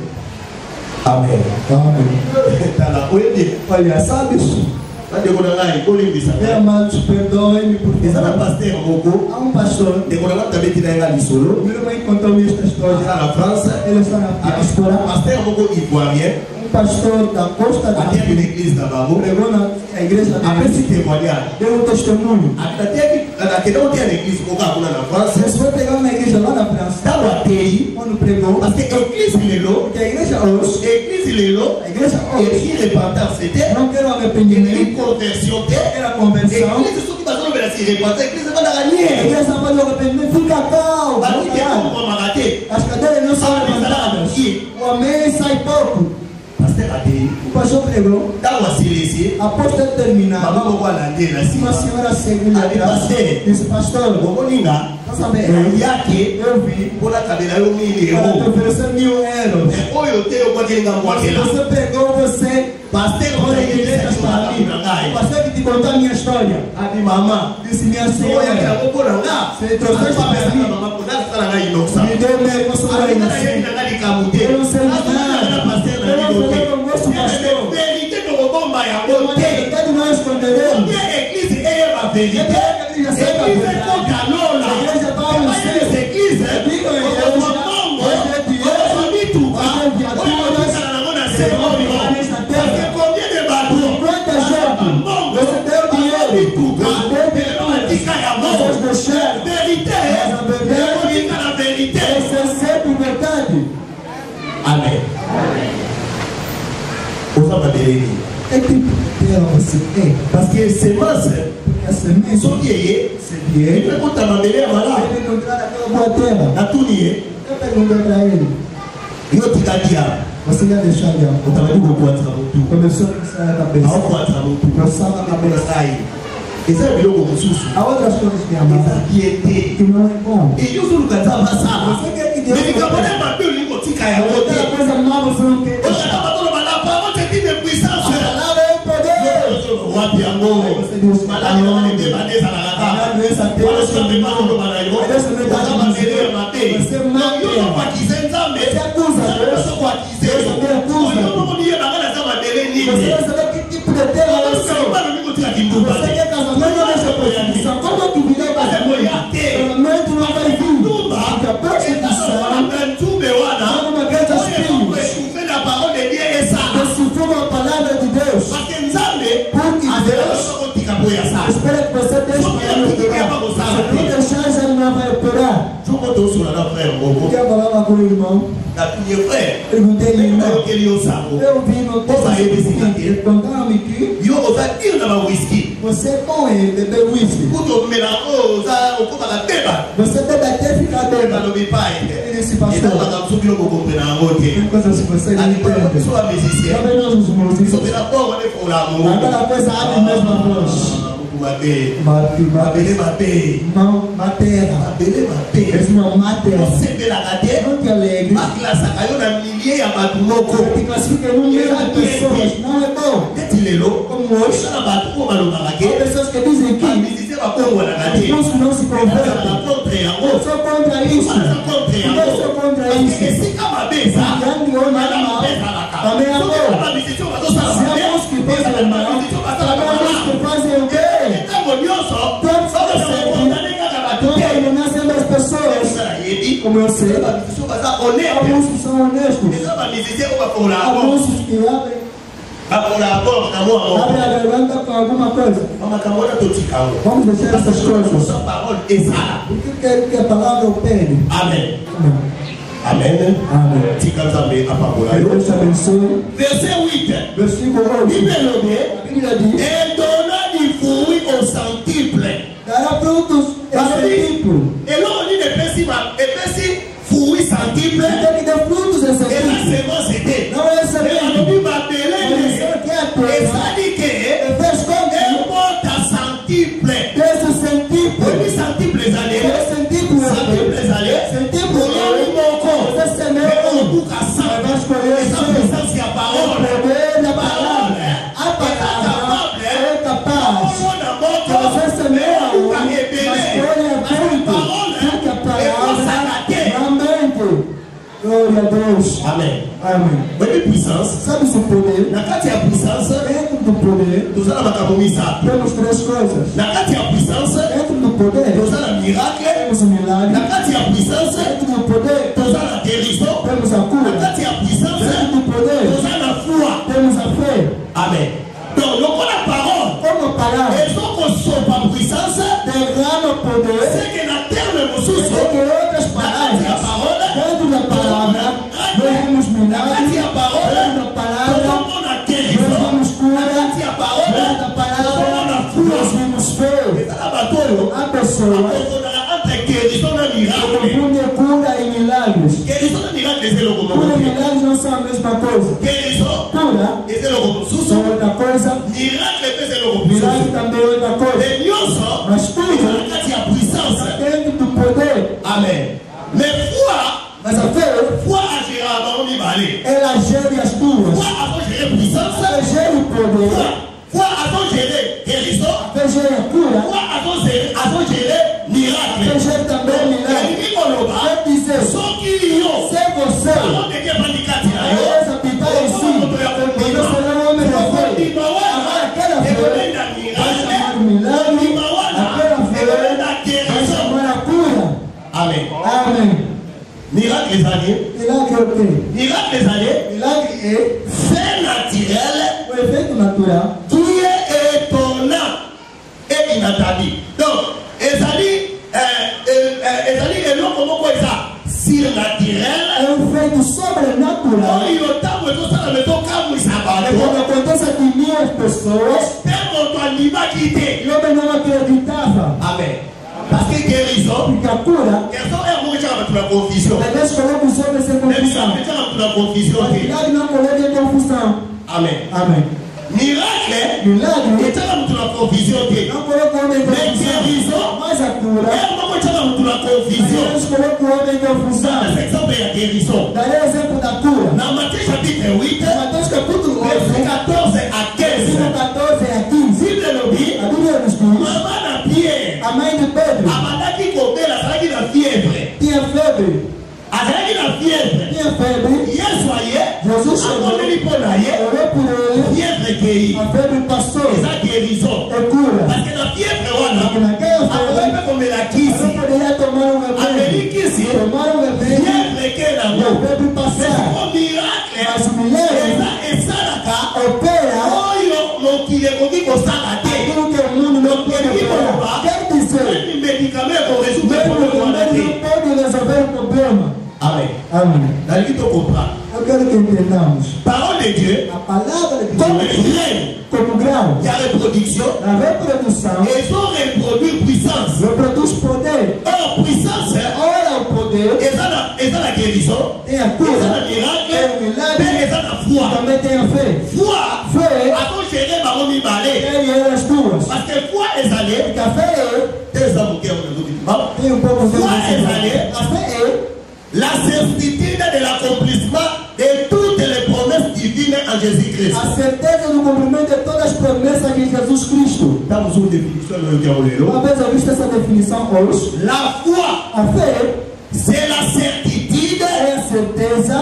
Amen. Amém. Dans la poésie. Olha, sabes? Là, Dieu, on a là, il faut lui Meu amados, perdoe-me por Et ça, le favor. pasteur Moko, Há um pastor, dès qu'on a tapé qu'il a eu solo, meu irmão contou-me esta il história. est en France, Ele está na un diáspora. pasteur Moko ivoirien, Um pastor da costa da a terre de l'église d'Ababo, pregou na na igreja après ce dele. témoignage, Deu um testemunho. à la terre qui est l'église Moko a en France, Você foi pegar uma igreja lá na França. dans la pays, Quando pregou, parce que l'église il est là, porque a igreja hoje, l'église il est là, a igreja et hoje, qui repentance c'était, não quer um arrependimento, une conversion était, era conversão. l'église ceux qui passent dans le s'y repentent, l'église va dans la A nière. igreja pode um arrependimento, fica calmo. Bah oui, il est Caralho. comme on m'a raté. As cadeiras não são levantadas. O amém sai pouco. Pasteur a dit, O pastor pregou. dans la série, Após ter terminado, maman Moko a landé la uma cima. senhora segunda Ali pasteur, disse, pastor, Mokoninga, tá sabendo? yake, Eu vi pour la cabela yo mille para te euros. oferecer mil euros. Et oyo te yo kwa kelinga mwakela. Você pegou você, Pasteur olha oyo que yeke letras para sa mim. na O ngai. pastor que te contou a minha história. Adi mama. Disse, minha Oyo senhora, ya ko na nga. se trouxeste Asa para pesa mim, mama ko na sala ngai inoksa. me deu minha emoção Ari na aí. yeki na ngai kamute. Eu não sei Asa na nada. pasteur na Eu não libote. sei como gosto, pastor. Vérité no bomba ya Eu bote. verdade não esconderemos. Porque a église é a vérité. Église é contra lola. A igreja vai no Mas céu. essa église, Diga a o igreja, Mongo, hoje é dinheiro, o Famituca, hoje é viaturas, o Famituca na mão da Senhora, nesta terra. porque combien de bateaux, Quanta gente? Mongo, Você deu dinheiro. Famituca, Você deu ele não é tica e amor. Vocês deixaram. Vérité, Mas a verdade- ele não fica na vérité. Essa é sempre verdade. Amém. Usava dele. É tipo de terra você é. Parce que semence, Porque a semente, só que ele, se vier, ele vai contar uma beleza lá. ele encontrar aquela boa terra. Na tunie, Eu perguntei para ele, eu te cadia. você já deixou de amor? Eu tava de boa muito. Começou a pensar na Não cabeça. pode muito. Coçava a cabeça. Esse é o meu susto. Há outras coisas que amar Essa piedade. que não é bom. E eu sou o cara da sala. Você quer que Deus Ele acabou de bater o limpo, tica é o Outra outro. coisa má você não quer Eu deixar. estava todo mal lá, para você ter A puissance. palavra é o poder. Wapi amor. Malaki na wale beba neza na laka. Wala sio beba ndo malayo. Wala mabele ya mabe. Yo no kwa kizenza me. Yo no kwa kizenza. Yo no kwa niye bangana za mabele nini. Você vai saber que tipo de terra Wala eu sio sou. beba niko tika kinduba. Você quer casamento ou deixa perseguição? Como que virei casamento? Casamento não vai vir. Kinduba. Porque a perseguição Wana mtume wana. é uma guerra dos Oye filhos. kwa kufe na parole de Dieu esa. Se for a palavra de Deus, Parce que nzambe. porque Deus Soko tika boya sa. espera que você deixe para ele operar. Se não deixar, ele não vai operar. Joko to sura na frère Eu Moko. quero falar com o irmão. Na tuye frère. Perguntei ele, irmão. Eu queria o saco. Eu vi no texto, contaram-me que Yo oza dire na ba whisky. você é bom em beber whisky. Kuto mela oza okuba la teba. Você deve até ficar bêbado. Balobi pa ete. Ele disse, pastor. Tem coisas que você não entende. Também nós os músicos. Aquela coisa abre mesmo a voz. Mate, mate, mate, não, matera, esse não matera, não te alegre, te classifica num meio de pessoas, não é bom, como hoje, há pessoas que dizem que os músicos não se convertem, eu sou contra isso, eu sou contra isso, e ande olhando mal, também é bom, se há músicos que fazem mal, também há músicos que fazem o quê? Nascendo as pessoas, como eu sei, alguns que são honestos, alguns que abrem, abrem a garganta com alguma coisa. Vamos deixar essas coisas. O que quer que a palavra opere? Amém. Amen. Amen. Que Deus te abençoe. Verset huit. Versículo oito. A Bíblia diz: E donna de fruit au centuple. Dará frutos centíplos. E lá on dit de pesima, e pesi fruit centuple. Tem que dar frutos em Et la centíplos. semence était. Não é Et la semente. Bible m'appelait. Et ça dit que Fez como? elle monte à centuple. Desse centíplos. Depuis centuple années. Desse centíplos. Centuple années. Centíplos. Você semeia. Essa puissance é a parole. Poder da palavra. A palavra é capaz. Você semeia. Glória a Deus. Amém. Amém. Mas puissance. Sabe o poder? Na kati ya puissance, Dentro do poder, tu usas makambo misato. temos três coisas. Na kati ya puissance, Dentro do poder, tu usas miracle. temos o milagre. Na kati ya puissance, Dentro do poder, tu usas guérison. temos a Na cura. kati ya puissance, Dentro do tu poder, usas foi. temos a fé. Amen. Donc, donc on a parole. Como a palavra Et donc on sort par puissance. derrama poder, C'est que la terre ne vous é soucie. que outras palavras, dentro da palavra, nós vemos milagre. Dentro da palavra, nós vemos cura. Dentro da palavra, nós vemos fé. A pessoa confunde cura e milagres. Cura e milagres não são a mesma coisa. Cura é outra coisa, milagre também é outra coisa. Mas cura dentro do poder. Amen. Mais foi, Mas a fé, foi agira dans l'ibali. ela gere as duas. Foi a gérer puissance. Ela gere o poder, Foi a gérer guérison. a fé gere a cura, Foi a gérer, a gérer a fé miracle. gere também milagre. Et Nikoloba, Quer dizer, ceux qui y ont, se você avant de que Bandikati na yo, essa habitar em si, você será um homem da fé. Agora, aquela fé vai chamar o milagre, aquela fé vai chamar a cura. Amen. Amém. Miracle les années. Milagre é o quê? Miracle les années. Milagre é Fait naturel o efeito natural qui est étonnant et inattendu. Donc, ezali, ezali, et non comment quoi ça? Surnaturel. é um efeito sobrenatural. Oh, il t'a dit que ça ne peut pas vous É savoir. quando acontece a que minhas pessoas, Perdons toi l'ima quitté. eu também não acreditava. Amen. Parce que guérison, Porque a cura, guérison est un mot qui a la confusion. a Deus coloca os homens sem Même si confusão. on met la confusion. A milagre não coloca em confusão. Amen. Amém. Miracle, Milagre et tu as la confusion. não coloca o homem em Mais confusão. guérison, Mas a cura, et on met la confusion. Deus coloca o homem em confusão. Par exemple, il y a guérison. Darei exemplo da cura. Dans Matthieu chapitre huit, Mateus capítulo verset oito, quatorze à quinze. versículo quatorze a quinze. Bible nous dit, A Bíblia nos diz, maman na Pierre, a mãe de Pedro abandaki kobela, azalaki na fièvre. tinha febre. Azalaki na fièvre. Tinha febre. Yesu aye, Jesus chegou, akomeli mpo na ye, orou por ele, fièvre ekei. a febre passou. Eza guérison. É cura. Parce que la fièvre wana, Porque naquela akoki febre, mpe komela eu não kisi. poderia tomar um Ameli remédio. kisi, Tomar um remédio fièvre ekei e a nango. febre Mais passar. o miracle, Mas o milagre eza esalaka opera oyo mokili ekoki kosala te. aquilo que o mundo não pode operar. Quer dizer, Même médicament ekoresoudre mesmo problème o wana remédio te. não pode resolver o problema. Amen. Amém. Nalingi tokopra. Eu quero que entendamos. Parole de Dieu, A palavra de comme Deus, reine, como grão, il y a reproduction, na reprodução, ils ont reproduit puissance. reproduz poder. Or, puissance, Ora, o poder eza na- eza na guérison. tenha fé. Foi. Fé. Attends, gérer ma mamie balai. Ele é as duas. Parce que foi est allé. Porque a fé é. Des hommes qui ont le Tem um pouco de foi est allé. A fé é. La certitude de l'accomplissement de toutes les promesses divines en Jésus-Christ. A certeza do cumprimento de todas as promessas de Jesus Cristo. Damos uma definição no que eu Uma vez eu visto essa definição hoje. La foi, A fé c'est la certitude, é a certeza,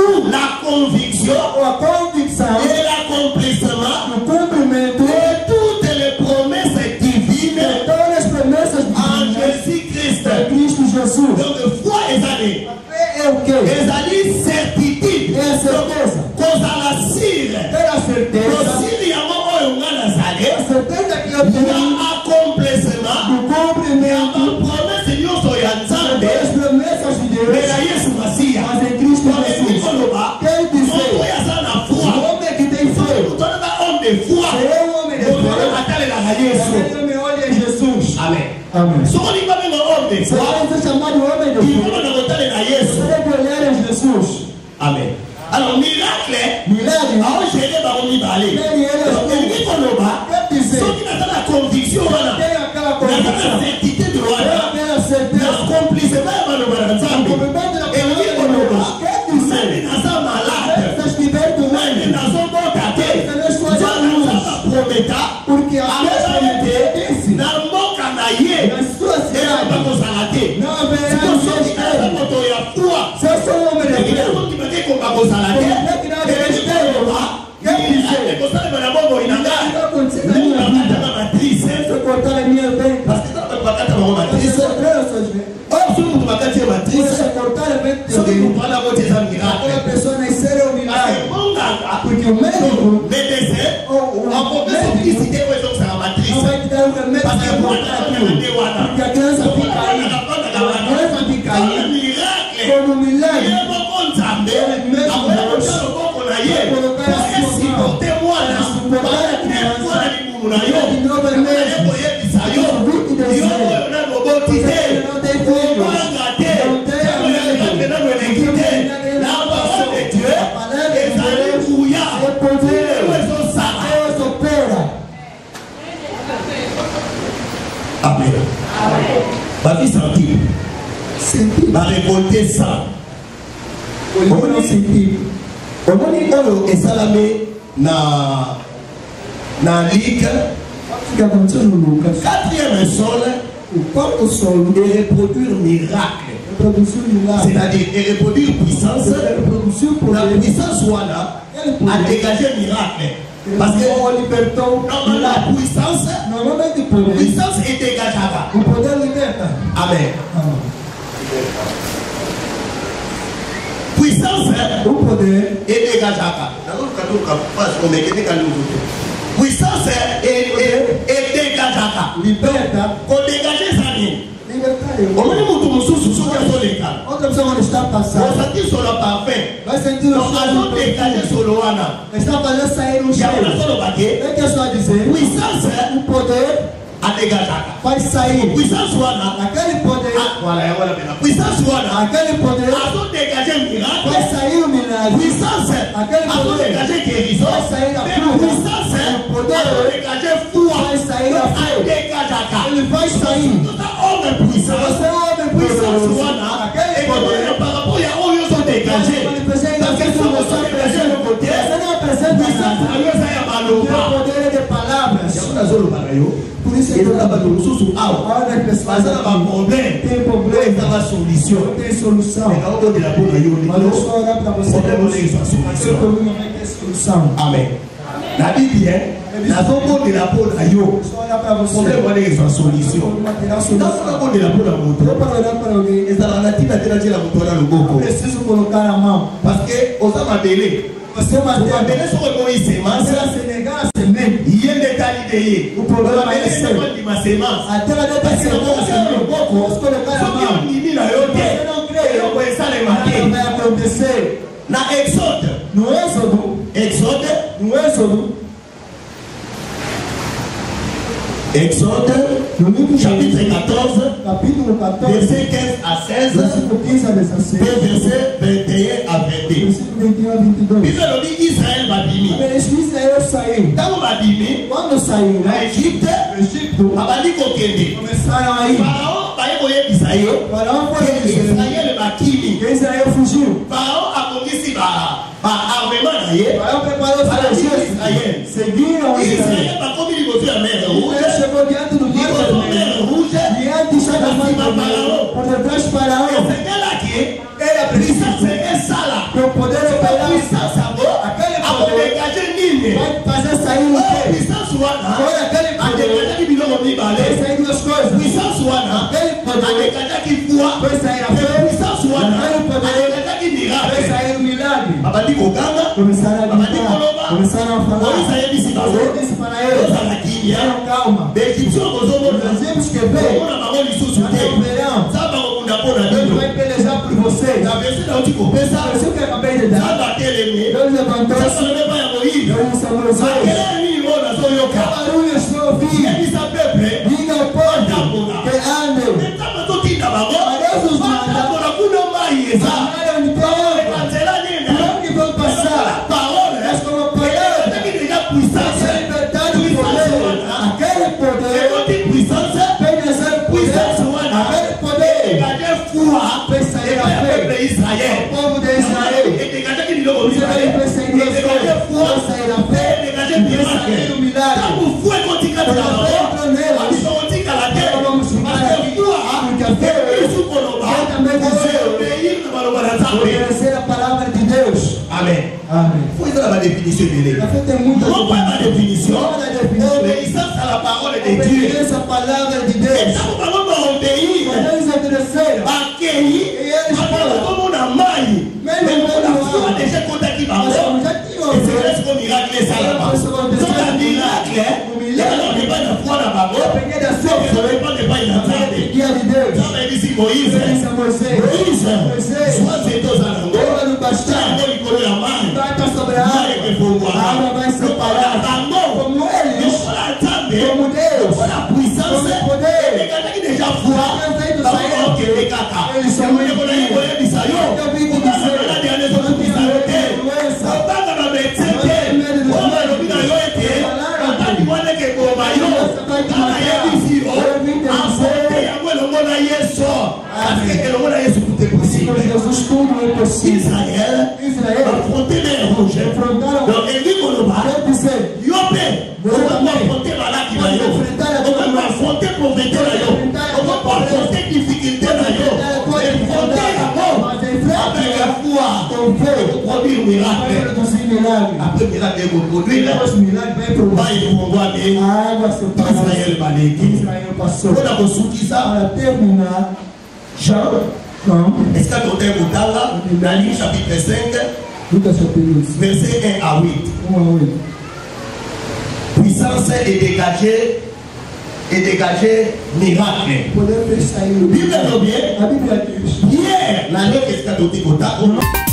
la conviction ou a convicção et l'accomplissement do cumprimento de toutes les promesses de divines todas as promessas en divinas Jésus-Christ. em Cristo Jesus. Donc, foi est allé. A fé é o quê? Les alliés certitude. É a certeza. Cause à la cire. É a certeza. S'il y a un moment où on a les É a certeza que eu il y tenho a accomplissement. do cumprimento Promesse nyonso ya Nzambe. das promessas de Deus, Mais na Yesu Masiya. mas em Cristo Jesus. Koloba. Quem Moto dizer? ya za na foi. O homem que tem fé Tozala homme de foi. é um homem de Moto fé. atalela Yesu. Aquele homem olha em Jesus. Amen. Amém. Soko linga benga homme de Você foi. vai ser chamado homem de fé. Kimono na kotalela Yesu. Você deve olhar em Jesus. Amen. Alors miracle. Milagre. Ao gérer bango mibale. Ele é Donc elingi koloba. Quer dizer? Soki nazala conviction wana. Tem aquela Nazala convicção. certitude wana. Tem a certeza. L'accomplissement ya maloba na O Nzambe. cumprimento da Elingi palavra de koloba. Deus. Quer dizer? Nani naza malade. Se estiver Nani doente, nazobota te. Celeste Nzambe Nzambe prometa. porque a fé disse Na mboka na ye. na sua cidade Bakozala te. não haverá Siko soki naza mistério. moto ya foi. Se eu sou homem de Elingi fé, soki bake kobakozala te. Elingi koloba. Ekosalema na bomoi na ngai. vai acontecer na Mungu minha akata vida. na matrice. Se eu cortar a minha venta, Parce que kaka bakata bango se matrice. eu quebrar as suas ventas, Or soki mutu bakati ye se matrice. eu cortar a venta de Soki alguém, mutu wana moti eza aquela miracle. pessoa nascer é um Parce milagre. que monganga Porque o médico médecin ou o akoki médico soplicité oyo ezokosala não matrice. vai te dar um remédio Parce para que cortar mwana aquilo. nde wana. Porque a criança fica aí. A criança fica Comme aí miracle. como um milagre. Ye moko Nzambe akoya kotya loboko na ye po esiporte mwana bakatine mwana libumu na yo aye koyebisa yo yo oyo nano oboti te omanga te oyoyaka nano eleki te la parole de Dieu ezali nguya oyo ezosala. Deus opera. Amen. Bavi sentir Sentir. barécolter ça. Olhou não sentir. omoni oyo esalami na na ligue O que aconteceu no Lucas? quatrième sol O quarto solo et reproduire miracle, produziu milagre. c'est-à-dire et reproduire puissance. Ele produziu La poder. puissance wana a dégagé miracle parce que o libertou. normalement la puissance Normalmente o poder. puissance est dégagée. O poder liberta. Amen. Ah. Puissance O poder est dégagée. Puissance est est dégagée. liberta. Qu'on dégage ça nini? Libertar eu. Omoni mutu mususu soki azoleka Outra pessoa quando está passando osati solo parfum vai sentir o donc cheiro. azodégage solo wana Está fazendo sair um yango cheiro. nazoloba te O que eu estou a dizer? puissance O poder adégagaka faz sair. puissance wana Aquele poder, ah, voilà yango napena puissance wana aquele poder azodégage vai miracle sair o milagre. puissance Aquele poder azodégage guérison vai sair a mais cura. puissance O poder azodégage foi vai sair a fé. adégagaka Ele vai sair. tota homme puissance Você é homem puissance poderoso. wana Aquele poder ekomoya par rapport ya oyo ozodégage Quando você ainda parce que fez soki uma coisa, ozodégage no côté você não apresenta puissance nada. na yo eza ya O maloba poder é de palavras. yango nazoloba na yo Por isso é eza na que bato mosusu awa olha as pessoas baza na baproblème tem oyo problema, eza basolution não tem solução. ekakobondela mpo na yo Mas eu lelo só orar para você. problème oyo eza Seu solution problema vai ter solução. amen nabi bien nazobondela mpo na yo Só olhar para você. problème wana ezwa solution Problema terá ntango solução. nabondela mpo na Eu moto para olhar para alguém, ezalaka na ntina te natiela moto wana loboko preciso colocar a mão. parce que oza mabele Você mantém mabele soko ekomi semence Você vai se negar a semente. ye nde etali de ye O problema mabele é seu. ende kondima semence Até ela deve parce ser que uma okoki na loboko Você colocar a soki mão. ondimi na yo te Você não crê. eloko esalema Nada te vai acontecer. na exode No Êxodo, exode no Êxodo, Exode, chapitre quatorze, verset quinze à seize, et verset vingt et un à vingt-deux. Bible dit Israël va bimi. Quand on va bimi, en Égypte, on va dire qu'on kende. Pharaon va y aller Israël. Israël va kimi. Pharaon a conquis ba armement naie. Israël. Israël va comme il veut faire mer rouge. Mer rouge. Pharaon. C'est là qui est la puissance c'est ça là. Puissance à bord. A dégager Nîmes. Puissance wana. A dégager biloko mibale. Puissance wana. A dégager foi. Puissance wana. A dégager miracle. Abadi koganga. Abadi koloba. Moïse ayebisi bango. Ozala kimia. Bégyptien kozomona. Omona bango lisusu te. Nzambe akokunda mpona bino. Na verset nauti kopesa. Nzambe atelemi. Nzambe mpe ya Moïse. Akele nini oyo nazoyoka. Yebisa peuple. Batambola. Nzambe azotinda bango. Batambola kuna mai eza. Ekanzela nini. Parole. Ezaki deja puissance. Puissance wana. Puissance. Puissance wana. Dégagez foi. Dégagez peuple Israël. Et dégagez biloko Israël. Dégagez foi. Dégagez miracle. Quand vous fouez kotika de la mort, abiso kotika la terre. Parce que foi, et sous koloba, vous obéir na baloba na Nzambe. Amen. Amen. Faut y avoir la définition de l'Église. Non pas la définition. Obéissance à la parole de Dieu. Et ça vous parlons d'obéir. Accueillir. Tout le monde a maille. Mais on a déjà contacté par moi. Et c'est là ce qu'on miracle ça là-bas. C'est un miracle. Il y a un débat de foi là-bas. Il ne pas de bail dans la tête. Ça va dire Moïse. Moïse. Soit c'est deux ans. Ça va dire qu'on a mal. La puissance est déjà foi. Israël affronter les rouges. Donc il dit qu'on va Yopé, on va affronter Malaki Mayo, on va affronter pauvreté Mayo, on va affronter difficulté Mayo, affronter la mort avec la foi pour produire miracle. Après miracle pour produire, il faut voir Israël Malaki. On a reçu ça. Jean. Est-ce que tu as vu dans Luc chapitre cinq, verset un à huit. Puissance est dégagée et dégagée miracle. Bible bien. Hier, l'année qu'est-ce que tu as vu